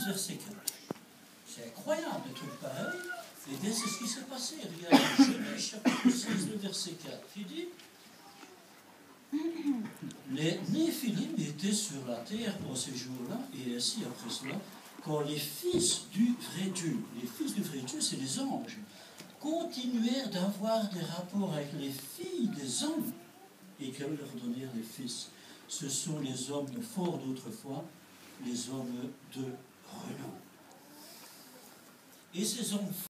6, verset 4. C'est incroyable de truc pareil. Et bien, c'est ce qui s'est passé. Regardez, Genèse chapitre 6, le verset 4, qui dit: les Néphilim étaient sur la terre en ces jours-là, et ainsi après cela, quand les fils du vrai Dieu, c'est les anges, continuèrent d'avoir des rapports avec les filles des hommes, et qu'elles leur donnèrent des fils. Ce sont les hommes forts d'autrefois, les hommes de renom. Et ces hommes